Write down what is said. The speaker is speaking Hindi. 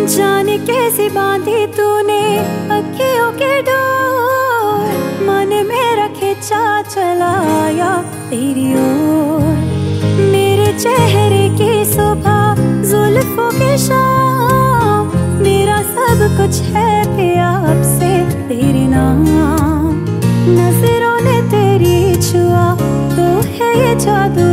जाने कैसी बांधी तूने अखियों के डोर, मन मेरा खिंचा चलाया तेरी ओर। मेरे चेहरे की सुबह जुल्फों की शाम, मेरा सब कुछ है पिया अब से तेरे नाम। नजरों ने तेरी छुआ तो है ये जादू